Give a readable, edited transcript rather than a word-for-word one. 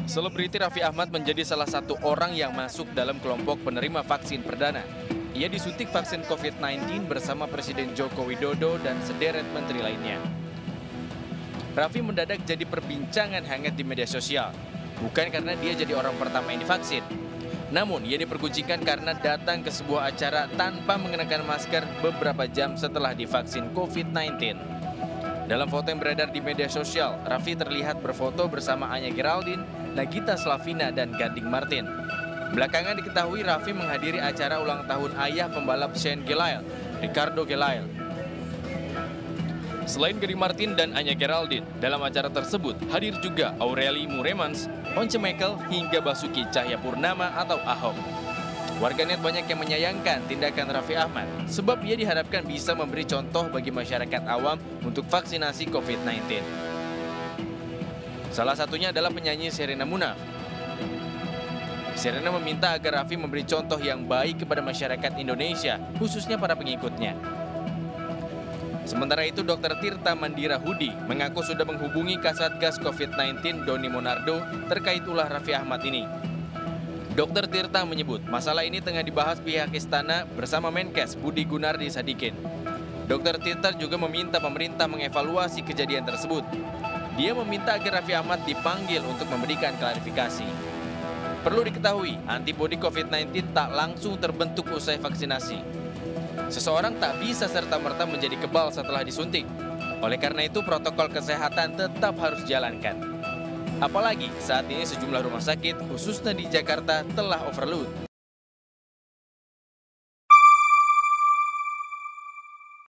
Selebriti Raffi Ahmad menjadi salah satu orang yang masuk dalam kelompok penerima vaksin perdana. Ia disuntik vaksin COVID-19 bersama Presiden Joko Widodo dan sederet menteri lainnya. Raffi mendadak jadi perbincangan hangat di media sosial. Bukan karena dia jadi orang pertama yang divaksin. Namun, ia diperguncingkan karena datang ke sebuah acara tanpa mengenakan masker beberapa jam setelah divaksin COVID-19. Dalam foto yang beredar di media sosial, Raffi terlihat berfoto bersama Anya Geraldine, Nagita Slavina, dan Gading Martin. Belakangan diketahui Raffi menghadiri acara ulang tahun ayah pembalap Shane Gelael, Ricardo Gelael. Selain Gading Martin dan Anya Geraldine, dalam acara tersebut hadir juga Aureli Muremans, Once Mekel, hingga Basuki Cahayapurnama atau Ahok. Warganet banyak yang menyayangkan tindakan Raffi Ahmad, sebab ia diharapkan bisa memberi contoh bagi masyarakat awam untuk vaksinasi COVID-19. Salah satunya adalah penyanyi Sherina Munaf. Sherina meminta agar Raffi memberi contoh yang baik kepada masyarakat Indonesia, khususnya para pengikutnya. Sementara itu, Dr. Tirta Mandira Hudi mengaku sudah menghubungi Kasatgas COVID-19 Doni Monardo terkait ulah Raffi Ahmad ini. Dr. Tirta menyebut masalah ini tengah dibahas pihak istana bersama Menkes Budi Gunardi Sadikin. Dr. Tirta juga meminta pemerintah mengevaluasi kejadian tersebut. Dia meminta agar Raffi Ahmad dipanggil untuk memberikan klarifikasi. Perlu diketahui, antibodi COVID-19 tak langsung terbentuk usai vaksinasi. Seseorang tak bisa serta-merta menjadi kebal setelah disuntik. Oleh karena itu, protokol kesehatan tetap harus dijalankan. Apalagi saat ini sejumlah rumah sakit, khususnya di Jakarta, telah overload.